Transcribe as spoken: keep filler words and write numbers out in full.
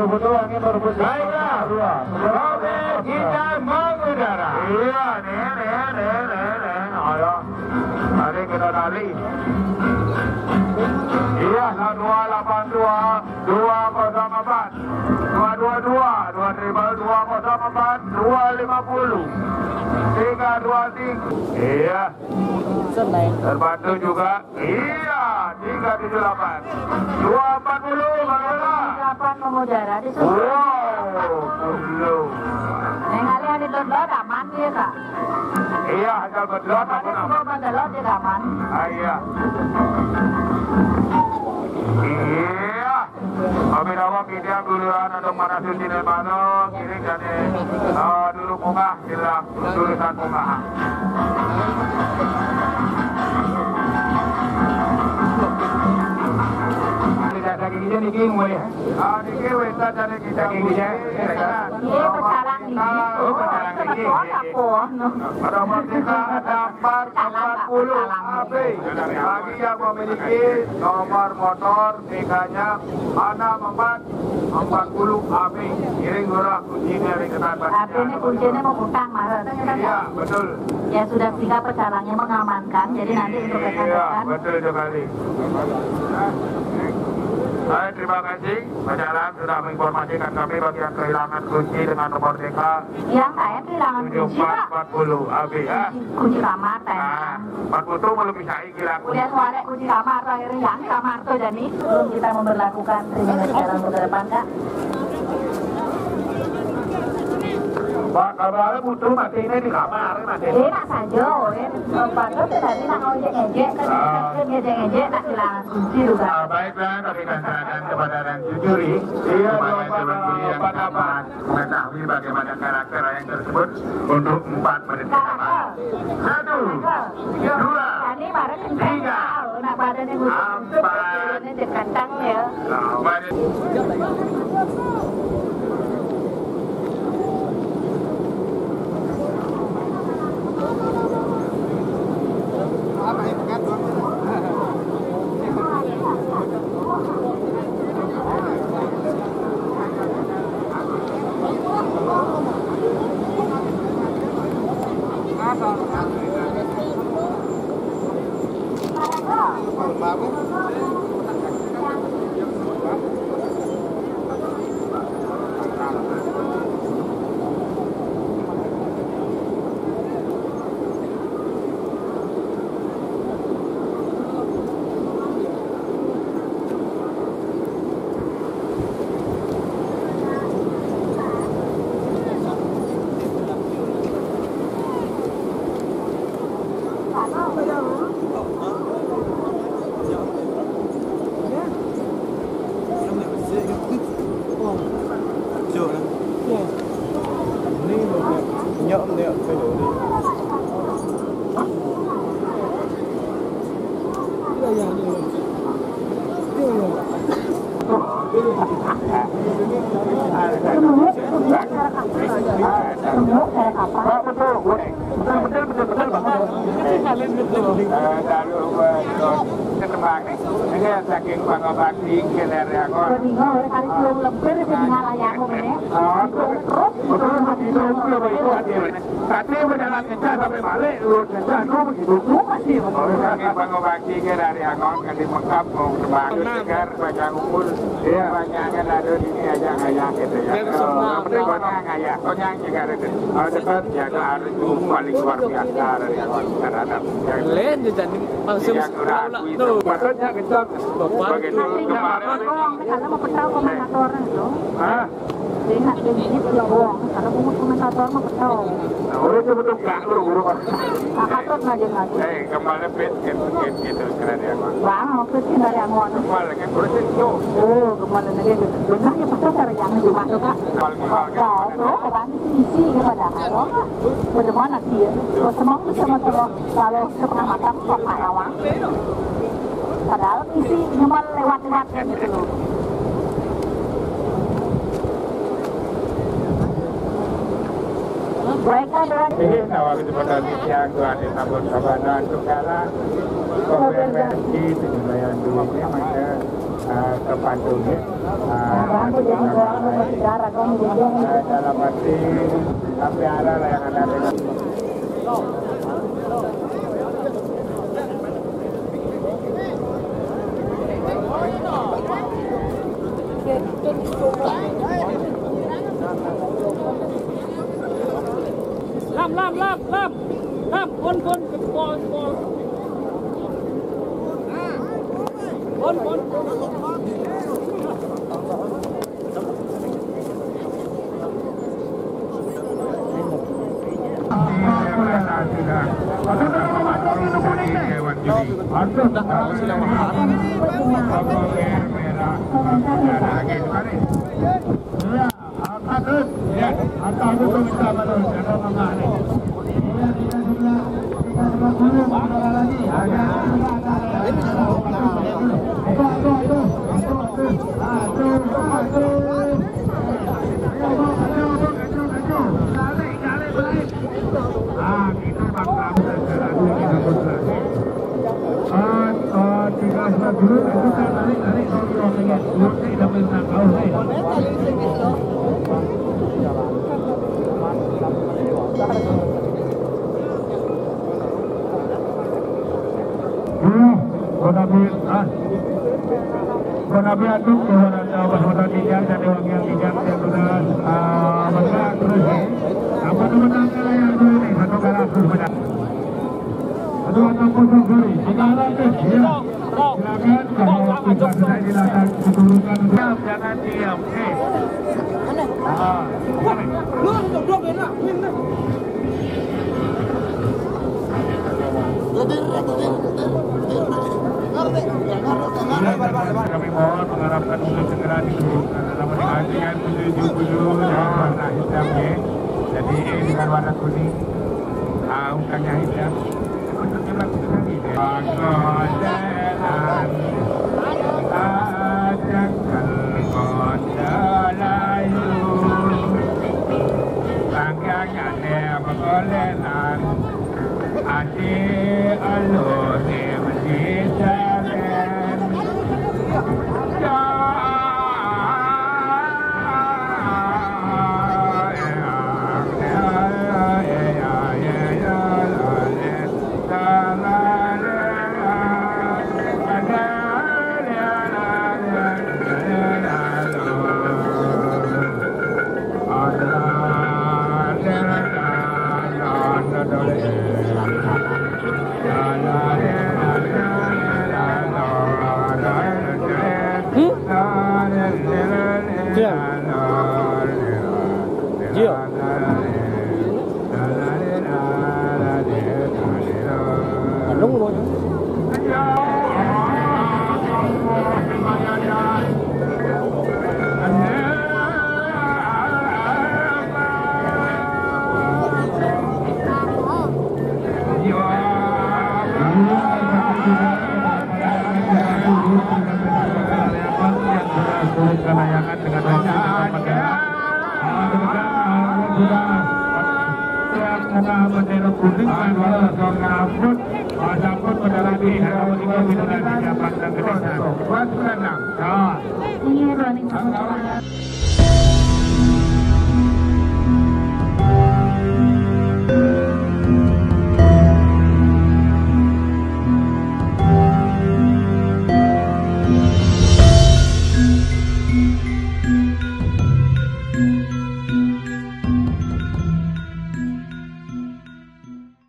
betul-betul angin berebut. Baiklah. Oke, kita mengudara. Iya, nih, nih, nih, nih, nih. Ayo, mari kita tali. Iya, dua delapan dua, dua kosong empat, dua dua dua, dua triple dua kosong empat, dua lima puluh, tiga dua tiga. Iya. Terbantu juga. Iya, tiga tujuh delapan, dua empat puluh. Bagaimana? Delapan mengudara di sini. Wow, belum. Nengali ada download aman dia kak. Iya, hasil bedelot aku Ada nama. semua download dia aman. Ah, iya. Iya. Kami rawak ini duluan untuk manasul di mana kiri dan uh, dulu bunga hilang tulisan bunga. Daging hijau nih king mulai. Ah, nih king wes ada daging daging hijau. Iya pecalang ini. Oh, pecalang ini. Pada merdeka ada empat puluh A B. Bagi yang memiliki nomor motor T-nya enam empat empat puluh A B. Kiring murah kunci dari ketan A B ini kuncinya mau utang marah. Iya, betul. Ya sudah tiga pecalangnya mengamankan. Jadi nanti untuk Iya, rekan-rekan. betul sekali. Baik, terima kasih. Pecalang sudah menginformasikan kami bagian kehilangan kunci dengan nomor T K Yang saya kehilangan tujuh kunci empat pak. empat puluh A B ya. Kunci kamar Nah, saya. empat puluh itu belum bisa hilang. Kemudian suara kunci kamar akhirnya yang kamar tuh jadi belum kita memberlakukan kriminal sekarang ke depan kak. Pak, kabarnya butuh mati ini di kamar, mati. Eh nak saja, eh bagus tadi nak ngejek-ngejek kan kan ngejek-ngejek tak kehilangan kunci juga. Ah, baiklah, kami akan serahkan kepada dan juri. Iya, seperti yang dapat mengetahui bagaimana karakter yang tersebut untuk empat menit pertama. Satu, dua, Ini baru kencang. tiga, Nak badannya khusus. empat. Ini kencang ya. nah, badan. Saking pangobatan tinggi dari aku. Bingung, kali belum lebih di layar ini. Betul begitu itu hati-hati. Tapi berjalan kencang sampai balik, lurus kencang, itu begitu. Masih saking pangobatan tinggi dari aku kan di Mekap mau terbang segar baca kumpul. Banyak kan ada di sini aja ngayak gitu ya. Penting banyak ngayak, konyang juga ada. Kalau dekat ya harus paling luar biasa dari aku terhadap. Lain jadi langsung lalu tuh. Maksudnya kencang. Begitu kemarin Karena mau petau komentatornya itu. Hah? Jadi nak jadi ini punya uang. Karena mau komentator mau petau. Nah, udah betul gak guru-guru kan? Akatut ngaji-ngaji. Eh, kembali pit gitu gitu keren ya kan? Bang, waktu itu dari Angon. Kembali kan terus itu. Oh, kembali lagi gitu. Benar ya pasal cara yang di mana kak? Kembali kembali kan? Oh, kebantu isi kepada halo kak. Bagaimana dia? Kalau semua itu sama terus lalu setengah matang kok awang. Padahal isi cuma lewat-lewat gitu loh. Mereka dengan Ini nawar itu pada siang Tuhan di tabur sabana untuk kala konversi penilaian duitnya maka kepandunya Rambut jadi orang bersejarah kamu jadi dalam arti sampai ada lah yang ada dengan Lam, lam, lam, lam, lam,คนคนบอลบอลคนคน Konabi aduk keluaran Jawa Tijang dan Dewan yang Tijang yang sudah menang terus. Apa teman-teman yang dulu ini satu kalah terus menang. Satu atau kosong dulu. Sekarang ke silakan kalau kita sudah dilakukan diturunkan diam jangan diam. Oke. Ah. Lu untuk dua benar. Kami mohon mengharapkan untuk segera diturunkan dalam pengajian tujuh puluh warna hitamnya. Jadi dengan warna kuning, ungkanya hitam. Untuk dilakukan ini. Panggodelan, ajak kalkondalayu, tangganya dia panggodelan, adi alone menjadi. Bendera kuning dan warna rambut, rambut bendera di